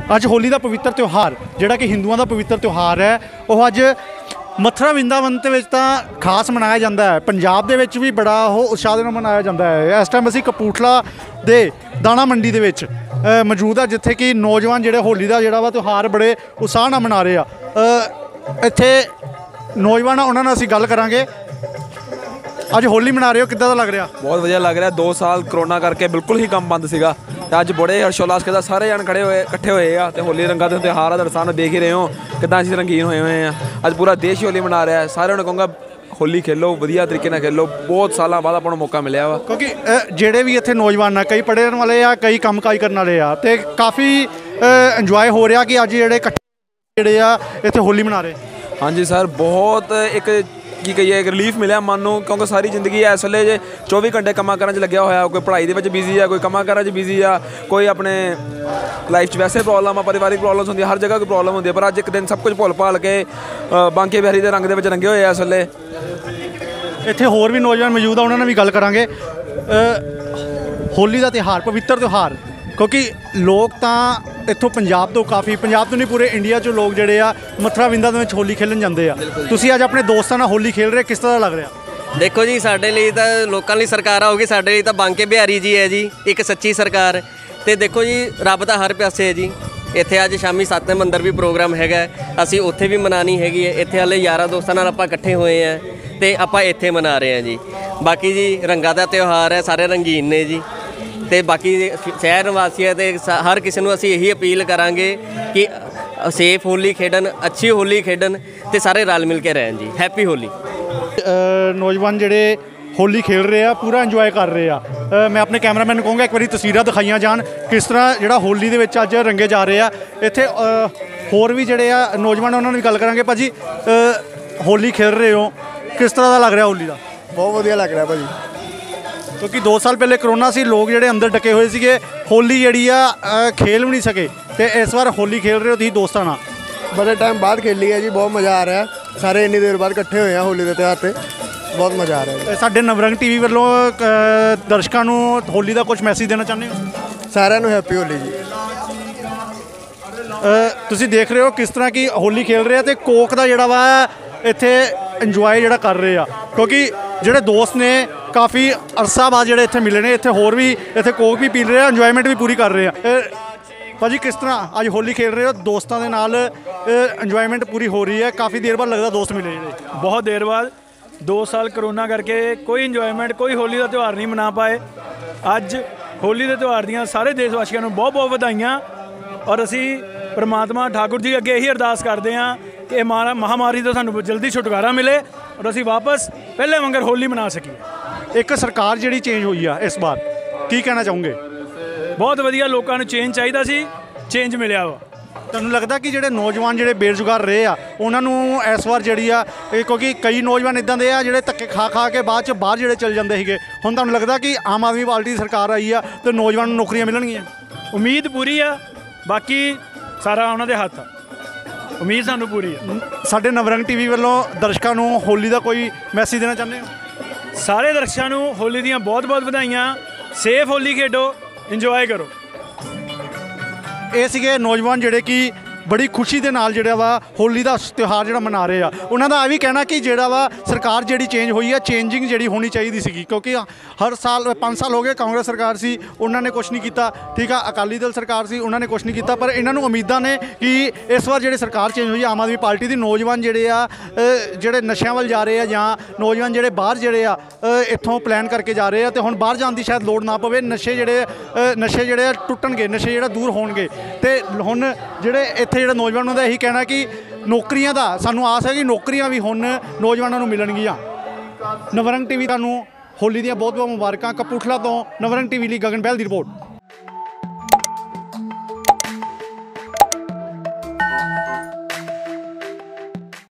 ਅੱਜ ਹੋਲੀ ਦਾ ਪਵਿੱਤਰ ਤਿਉਹਾਰ ਜਿਹੜਾ ਕਿ ਹਿੰਦੂਆਂ ਦਾ ਪਵਿੱਤਰ ਤਿਉਹਾਰ ਹੈ ਉਹ ਅੱਜ ਮਥੁਰਾ ਵਰਿੰਦਾਵਨ ਦੇ ਵਿੱਚ ਤਾਂ ਖਾਸ ਮਨਾਇਆ ਜਾਂਦਾ ਹੈ। ਪੰਜਾਬ ਦੇ ਵਿੱਚ ਵੀ ਬੜਾ ਉਹ ਉਤਸ਼ਾਹ ਦੇ ਨਾਲ ਮਨਾਇਆ ਜਾਂਦਾ ਹੈ। ਇਸ ਟਾਈਮ ਅਸੀਂ ਕਪੂਰਥਲਾ ਦੇ ਦਾਣਾ ਮੰਡੀ ਦੇ ਵਿੱਚ ਮੌਜੂਦ ਆ ਜਿੱਥੇ ਕਿ ਨੌਜਵਾਨ ਜਿਹੜੇ ਹੋਲੀ ਦਾ ਜਿਹੜਾ ਵਾ ਤਿਉਹਾਰ ਬੜੇ ਉਤਸ਼ਾਹ ਨਾਲ ਮਨਾ ਰਹੇ ਆ। ਇੱਥੇ ਨੌਜਵਾਨ ਉਹਨਾਂ ਨਾਲ ਅਸੀਂ ਗੱਲ ਕਰਾਂਗੇ। ਅੱਜ ਹੋਲੀ ਮਨਾ ਰਹੇ ਹੋ, ਕਿੱਦਾਂ ਦਾ ਲੱਗ ਰਿਹਾ? बहुत वधिया लग रहा है। 2 साल करोना करके बिल्कुल ही काम बंद सीगा ਤੇ ਅੱਜ ਬੜੇ ਹਰਸ਼ੋਲਾਸ ਕੇ ਸਾਰੇ ਜਣ ਖੜੇ ਹੋਏ ਇਕੱਠੇ ਹੋਏ ਆ ਤੇ ਹੋਲੀ ਰੰਗਾਂ ਦੇ ਤਿਉਹਾਰ ਆ। ਤੁਹਾਡੇ ਸਾਹਮਣੇ ਦੇਖ ਹੀ ਰਹੇ ਹੋ ਕਿੱਦਾਂ ਅਸੀਂ ਰੰਗੀਨ ਹੋਏ ਆ। ਅੱਜ ਪੂਰਾ ਦੇਸ਼ ਹੋਲੀ ਮਨਾ ਰਿਹਾ ਹੈ। ਸਾਰਿਆਂ ਨੂੰ ਕਹੂੰਗਾ ਹੋਲੀ ਖੇਲੋ, ਵਧੀਆ ਤਰੀਕੇ ਨਾਲ ਖੇਲੋ। ਬਹੁਤ ਸਾਲਾਂ ਬਾਅਦ ਆਪਾਂ ਨੂੰ ਮੌਕਾ ਮਿਲਿਆ ਵਾ ਕਿਉਂਕਿ ਜਿਹੜੇ ਵੀ ਇੱਥੇ ਨੌਜਵਾਨ ਆ, ਕਈ ਪੜ੍ਹਨ ਵਾਲੇ ਆ, ਕਈ ਕੰਮ ਕਾਜ ਕਰਨ ਵਾਲੇ ਆ ਤੇ ਕਾਫੀ ਇੰਜੋਏ ਹੋ ਰਿਹਾ ਕਿ ਅੱਜ ਜਿਹੜੇ ਇਕੱਠੇ ਜਿਹੜੇ ਆ ਇੱਥੇ ਹੋਲੀ ਮਨਾ ਰਹੇ। ਹਾਂਜੀ ਸਰ, ਬਹੁਤ ਇੱਕ ਕੀ ਕਹੀਏ ਰਿਲੀਫ ਮਿਲਿਆ ਮਨ ਨੂੰ ਕਿਉਂਕਿ ਸਾਰੀ ਜ਼ਿੰਦਗੀ ਇਸ ਵੇਲੇ ਜੇ 24 ਘੰਟੇ ਕੰਮਾਂ ਕਾਰਾਂ 'ਚ ਲੱਗਿਆ ਹੋਇਆ। ਕੋਈ ਪੜ੍ਹਾਈ ਦੇ ਵਿੱਚ ਬਿਜ਼ੀ ਆ, ਕੋਈ ਕੰਮਾਂ ਕਾਰਾਂ 'ਚ ਬਿਜ਼ੀ ਆ, ਕੋਈ ਆਪਣੇ ਲਾਈਫ 'ਚ ਵੈਸੇ ਪ੍ਰੋਬਲਮ ਆ, ਪਰਿਵਾਰਿਕ ਪ੍ਰੋਬਲਮਸ ਹੁੰਦੀਆਂ, ਹਰ ਜਗ੍ਹਾ ਕੋਈ ਪ੍ਰੋਬਲਮ ਹੁੰਦੀ ਹੈ। ਪਰ ਅੱਜ ਇੱਕ ਦਿਨ ਸਭ ਕੁਝ ਭੁੱਲ ਭਾਲ ਕੇ ਬਾਂਕੇ ਬਿਹਾਰੀ ਦੇ ਰੰਗ ਦੇ ਵਿੱਚ ਰੰਗੇ ਹੋਏ ਆ ਇਸ ਵੇਲੇ। ਇੱਥੇ ਹੋਰ ਵੀ ਨੌਜਵਾਨ ਮੌਜੂਦ ਆ, ਉਹਨਾਂ ਨਾਲ ਵੀ ਗੱਲ ਕਰਾਂਗੇ। ਹੋਲੀ ਦਾ ਤਿਉਹਾਰ, ਪਵਿੱਤਰ ਤਿਉਹਾਰ, ਕਿਉਂਕਿ ਲੋਕ ਤਾਂ ਇੱਥੋਂ ਪੰਜਾਬ ਤੋਂ ਕਾਫੀ, ਪੰਜਾਬ ਤੋਂ ਨਹੀਂ ਪੂਰੇ ਇੰਡੀਆ 'ਚੋਂ ਲੋਕ ਜਿਹੜੇ ਆ ਮਥੁਰਾ ਵਰਿੰਦਾਵਨ ਵਿੱਚ ਹੋਲੀ ਖੇਲਣ ਜਾਂਦੇ ਆ। ਤੁਸੀਂ ਅੱਜ ਆਪਣੇ ਦੋਸਤਾਂ ਨਾਲ ਹੋਲੀ ਖੇਲ ਰਹੇ, ਕਿਸ ਤਰ੍ਹਾਂ ਲੱਗ ਰਿਹਾ? ਦੇਖੋ ਜੀ, ਸਾਡੇ ਲਈ ਤਾਂ ਲੋਕਾਂ ਲਈ ਸਰਕਾਰ ਆਊਗੀ, ਸਾਡੇ ਲਈ ਤਾਂ ਬਾਂਕੇ ਬਿਹਾਰੀ ਜੀ ਹੈ ਜੀ, ਇੱਕ ਸੱਚੀ ਸਰਕਾਰ। ਤੇ ਦੇਖੋ ਜੀ, ਰੱਬ ਤਾਂ ਹਰ ਪਾਸੇ ਹੈ ਜੀ। ਇੱਥੇ ਅੱਜ ਸ਼ਾਮੀ ਸਤਿ ਮੰਦਰ ਵੀ ਪ੍ਰੋਗਰਾਮ ਹੈਗਾ, ਅਸੀਂ ਉੱਥੇ ਵੀ ਮਨਾਉਣੀ ਹੈਗੀ ਹੈ। ਇੱਥੇ ਹਾਲੇ ਯਾਰਾਂ ਦੋਸਤਾਂ ਨਾਲ ਆਪਾਂ ਇਕੱਠੇ ਹੋਏ ਹਾਂ ਤੇ ਆਪਾਂ ਇੱਥੇ ਮਨਾ ਰਹੇ ਹਾਂ ਜੀ। ਬਾਕੀ ਜੀ ਰੰਗਾਂ ਦਾ ਤਿਉਹਾਰ ਹੈ, ਸਾਰੇ ਰੰਗੀਨ ਨੇ ਜੀ। ਤੇ ਬਾਕੀ ਸ਼ਹਿਰ ਨਿਵਾਸੀਆਂ ਤੇ ਹਰ ਕਿਸੇ ਨੂੰ ਅਸੀਂ ਇਹੀ ਅਪੀਲ ਕਰਾਂਗੇ ਕਿ ਸੇਫ ਹੋਲੀ ਖੇਡਣ, ਅੱਛੀ ਹੋਲੀ ਖੇਡਣ ਤੇ ਸਾਰੇ ਰਲ ਮਿਲ ਕੇ ਰਹਿਣ ਜੀ। ਹੈਪੀ ਹੋਲੀ। ਨੌਜਵਾਨ ਜਿਹੜੇ ਹੋਲੀ ਖੇਲ ਰਹੇ ਆ, ਪੂਰਾ ਇੰਜੋਏ ਕਰ ਰਹੇ ਆ। ਮੈਂ ਆਪਣੇ ਕੈਮਰਾਮੈਨ ਨੂੰ ਕਹੂੰਗਾ ਇੱਕ ਵਾਰੀ ਤਸਵੀਰਾਂ ਦਿਖਾਈਆਂ ਜਾਣ ਕਿਸ ਤਰ੍ਹਾਂ ਜਿਹੜਾ ਹੋਲੀ ਦੇ ਵਿੱਚ ਅੱਜ ਰੰਗੇ ਜਾ ਰਹੇ ਆ। ਇੱਥੇ ਹੋਰ ਵੀ ਜਿਹੜੇ ਆ ਨੌਜਵਾਨ, ਉਹਨਾਂ ਨਾਲ ਵੀ ਗੱਲ ਕਰਾਂਗੇ। ਭਾਜੀ, ਹੋਲੀ ਖੇਲ ਰਹੇ ਹੋ, ਕਿਸ ਤਰ੍ਹਾਂ ਦਾ ਲੱਗ ਰਿਹਾ ਹੋਲੀ ਦਾ? ਬਹੁਤ ਵਧੀਆ ਲੱਗ ਰਿਹਾ ਭਾਜੀ। ਕਿਉਂਕਿ 2 ਸਾਲ ਪਹਿਲੇ ਕਰੋਨਾ ਸੀ, ਲੋਕ ਜਿਹੜੇ ਅੰਦਰ ਡਕੇ ਹੋਏ ਸੀਗੇ, ਹੋਲੀ ਜਿਹੜੀ ਆ ਖੇਲ ਵੀ ਨਹੀਂ ਸਕੇ ਤੇ ਇਸ ਵਾਰ ਹੋਲੀ ਖੇਲ ਰਹੇ ਹੋ ਤੁਸੀਂ ਦੋਸਤਾਂ ਨਾਲ। ਬੜੇ ਟਾਈਮ ਬਾਅਦ ਖੇਲੀ ਹੈ ਜੀ, ਬਹੁਤ ਮਜ਼ਾ ਆ ਰਿਹਾ। ਸਾਰੇ ਇੰਨੀ ਦੇਰ ਬਾਅਦ ਇਕੱਠੇ ਹੋਏ ਆ ਹੋਲੀ ਦੇ ਤਿਉਹਾਰ ਤੇ, ਬਹੁਤ ਮਜ਼ਾ ਆ ਰਿਹਾ। ਸਾਡੇ ਨਵਰੰਗ ਟੀਵੀ ਵੱਲੋਂ ਦਰਸ਼ਕਾਂ ਨੂੰ ਹੋਲੀ ਦਾ ਕੁਝ ਮੈਸੇਜ ਦੇਣਾ ਚਾਹੁੰਦੇ ਹੋ? ਸਾਰਿਆਂ ਨੂੰ ਹੈਪੀ ਹੋਲੀ ਜੀ। ਤੁਸੀਂ ਦੇਖ ਰਹੇ ਹੋ ਕਿਸ ਤਰ੍ਹਾਂ ਕਿ ਹੋਲੀ ਖੇਲ ਰਹੇ ਆ ਤੇ ਕੋਕ ਦਾ ਜਿਹੜਾ ਵਾ ਇੱਥੇ ਇੰਜੋਏ ਜਿਹੜਾ ਕਰ ਰਹੇ ਆ। ਕਿਉਂਕਿ ਜਿਹੜੇ ਦੋਸਤ ਨੇ ਕਾਫੀ ਅਰਸਾ ਬਾਅਦ ਜਿਹੜੇ ਇੱਥੇ ਮਿਲੇ ਨੇ, ਇੱਥੇ ਹੋਰ ਵੀ ਇੱਥੇ ਕੋਕ ਵੀ ਪੀ ਰਹੇ ਆ, ਇੰਜੋਏਮੈਂਟ ਵੀ ਪੂਰੀ ਕਰ ਰਹੇ ਆ। ਭਾਜੀ, ਕਿਸ ਤਰ੍ਹਾਂ ਅੱਜ ਹੋਲੀ ਖੇਡ ਰਹੇ ਹੋ ਦੋਸਤਾਂ ਦੇ ਨਾਲ? ਇੰਜੋਏਮੈਂਟ ਪੂਰੀ ਹੋ ਰਹੀ ਹੈ, ਕਾਫੀ ਦੇਰ ਬਾਅਦ ਲੱਗਦਾ ਦੋਸਤ ਮਿਲੇ ਜਿਹੜੇ। ਬਹੁਤ ਦੇਰ ਬਾਅਦ, 2 ਸਾਲ ਕਰੋਨਾ ਕਰਕੇ ਕੋਈ ਇੰਜੋਏਮੈਂਟ, ਕੋਈ ਹੋਲੀ ਦਾ ਤਿਉਹਾਰ ਨਹੀਂ ਮਨਾ ਪਾਏ। ਅੱਜ ਹੋਲੀ ਦੇ ਤਿਉਹਾਰ ਦੀਆਂ ਸਾਰੇ ਦੇਸ਼ ਵਾਸੀਆਂ ਨੂੰ ਬਹੁਤ ਬਹੁਤ ਵਧਾਈਆਂ। ਔਰ ਅਸੀਂ ਪਰਮਾਤਮਾ ਠਾਕੁਰ ਜੀ ਅੱਗੇ ਇਹੀ ਅਰਦਾਸ ਕਰਦੇ ਹਾਂ ਕਿ ਇਹ ਮਹਾਮਾਰੀ ਤੋਂ ਸਾਨੂੰ ਜਲਦੀ ਛੁਟਕਾਰਾ ਮਿਲੇ ਔਰ ਅਸੀਂ ਵਾਪਸ ਪਹਿਲੇ ਵਾਂਗਰ ਹੋਲੀ ਮਨਾ ਸਕੀਏ। ਇੱਕ ਸਰਕਾਰ ਜਿਹੜੀ ਚੇਂਜ ਹੋਈ ਆ ਇਸ ਵਾਰ, ਕੀ ਕਹਿਣਾ ਚਾਹੋਗੇ? ਬਹੁਤ ਵਧੀਆ, ਲੋਕਾਂ ਨੂੰ ਚੇਂਜ ਚਾਹੀਦਾ ਸੀ, ਚੇਂਜ ਮਿਲਿਆ ਵਾ। ਤੁਹਾਨੂੰ ਲੱਗਦਾ ਕਿ ਜਿਹੜੇ ਨੌਜਵਾਨ ਜਿਹੜੇ ਬੇਰੁਜ਼ਗਾਰ ਰਹੇ ਆ ਉਹਨਾਂ ਨੂੰ ਇਸ ਵਾਰ ਜਿਹੜੀ ਆ, ਕਿਉਂਕਿ ਕਈ ਨੌਜਵਾਨ ਇੱਦਾਂ ਦੇ ਆ ਜਿਹੜੇ ਧੱਕੇ ਖਾ ਕੇ ਬਾਅਦ 'ਚ ਬਾਹਰ ਜਿਹੜੇ ਚਲ ਜਾਂਦੇ ਸੀਗੇ, ਹੁਣ ਤੁਹਾਨੂੰ ਲੱਗਦਾ ਕਿ ਆਮ ਆਦਮੀ ਪਾਰਟੀ ਦੀ ਸਰਕਾਰ ਆਈ ਆ ਤੇ ਨੌਜਵਾਨ ਨੂੰ ਨੌਕਰੀਆਂ ਮਿਲਣਗੀਆਂ? ਉਮੀਦ ਪੂਰੀ ਆ, ਬਾਕੀ ਸਾਰਾ ਉਹਨਾਂ ਦੇ ਹੱਥ ਆ। ਉਮੀਦ ਸਾਨੂੰ ਪੂਰੀ ਆ। ਸਾਡੇ ਨਵਰੰਗ ਟੀਵੀ ਵੱਲੋਂ ਦਰਸ਼ਕਾਂ ਨੂੰ ਹੋਲੀ ਦਾ ਕੋਈ ਮੈਸੇਜ ਦੇਣਾ ਚਾਹੁੰਦੇ ਹੋ? ਸਾਰੇ ਦਰਸ਼ਕਾਂ ਨੂੰ ਹੋਲੀ ਦੀਆਂ ਬਹੁਤ ਬਹੁਤ ਵਧਾਈਆਂ। ਸੇਫ ਹੋਲੀ ਖੇਡੋ, ਇੰਜੋਏ ਕਰੋ। ਇਹ ਸੀਗੇ ਨੌਜਵਾਨ ਜਿਹੜੇ ਕਿ ਬੜੀ ਖੁਸ਼ੀ ਦੇ ਨਾਲ ਜਿਹੜਾ ਵਾ ਹੋਲੀ ਦਾ ਤਿਉਹਾਰ ਜਿਹੜਾ ਮਨਾ ਰਹੇ ਆ। ਉਹਨਾਂ ਦਾ ਇਹ ਵੀ ਕਹਿਣਾ ਕਿ ਜਿਹੜਾ ਵਾ ਸਰਕਾਰ ਜਿਹੜੀ ਚੇਂਜ ਹੋਈ ਆ, ਚੇਂਜਿੰਗ ਜਿਹੜੀ ਹੋਣੀ ਚਾਹੀਦੀ ਸੀਗੀ। ਕਿਉਂਕਿ ਹਰ ਸਾਲ 5 ਸਾਲ ਹੋ ਗਏ ਕਾਂਗਰਸ ਸਰਕਾਰ ਸੀ, ਉਹਨਾਂ ਨੇ ਕੁਛ ਨਹੀਂ ਕੀਤਾ, ਠੀਕ ਆ। ਅਕਾਲੀ ਦਲ ਸਰਕਾਰ ਸੀ, ਉਹਨਾਂ ਨੇ ਕੁਛ ਨਹੀਂ ਕੀਤਾ। ਪਰ ਇਹਨਾਂ ਨੂੰ ਉਮੀਦਾਂ ਨੇ ਕਿ ਇਸ ਵਾਰ ਜਿਹੜੀ ਸਰਕਾਰ ਚੇਂਜ ਹੋਈ ਆਮ ਆਦਮੀ ਪਾਰਟੀ ਦੀ, ਨੌਜਵਾਨ ਜਿਹੜੇ ਆ ਜਿਹੜੇ ਨਸ਼ਿਆਂ ਵੱਲ ਜਾ ਰਹੇ ਆ ਜਾਂ ਨੌਜਵਾਨ ਜਿਹੜੇ ਬਾਹਰ ਜਿਹੜੇ ਆ ਇੱਥੋਂ ਪਲਾਨ ਕਰਕੇ ਜਾ ਰਹੇ ਆ ਤੇ ਹੁਣ ਬਾਹਰ ਜਾਣ ਦੀ ਸ਼ਾਇਦ ਲੋੜ ਨਾ ਪਵੇ। ਨਸ਼ੇ ਜਿਹੜੇ ਟੁੱਟਣਗੇ, ਨਸ਼ੇ ਜਿਹੜਾ ਦੂਰ ਹੋਣਗੇ। ਤੇ ਹੁਣ ਜਿਹੜੇ ਇੱਥੇ ਜਿਹੜੇ ਨੌਜਵਾਨਾਂ ਦਾ ਇਹੀ ਕਹਿਣਾ ਕਿ ਨੌਕਰੀਆਂ ਦਾ ਸਾਨੂੰ ਆਸ ਹੈ ਕਿ ਨੌਕਰੀਆਂ ਵੀ ਹੁਣ ਨੌਜਵਾਨਾਂ ਨੂੰ ਮਿਲਣਗੀਆਂ। ਨਵਰੰਗ ਟੀਵੀ ਤੁਹਾਨੂੰ ਹੋਲੀ ਦੀਆਂ ਬਹੁਤ ਬਹੁਤ ਮੁਬਾਰਕਾਂ। ਕਪੂਰਥਲਾ ਤੋਂ ਨਵਰੰਗ ਟੀਵੀ ਲਈ ਗਗਨ ਬਹਿਲ ਦੀ ਰਿਪੋਰਟ।